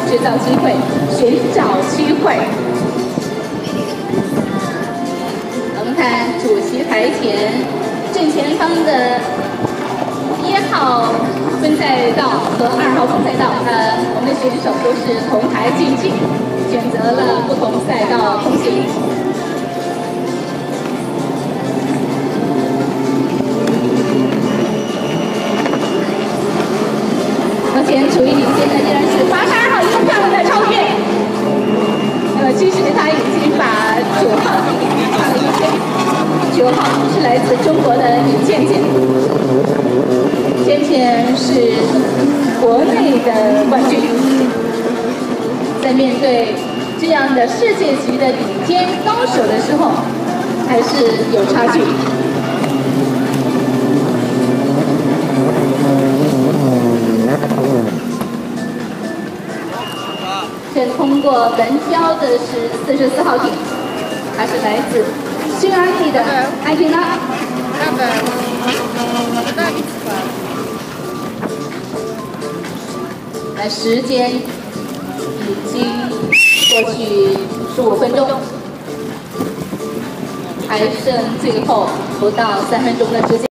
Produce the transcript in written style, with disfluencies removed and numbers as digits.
制造机会，寻找机会。我们看主席台前正前方的1号分赛道和2号分赛道，我们的选手都是同台竞技，选择了不同赛道通行。 目前处于领先的依然是82号，一个漂亮的超越。那么其实他已经把9号差了1分。9号是来自中国的李倩倩，倩倩是国内的冠军。在面对这样的世界级的顶尖高手的时候，还是有差距。 这通过门标的是44号艇，它是来自匈牙利的艾蒂娜。那时间已经过去15分钟，还剩最后不到3分钟的时间。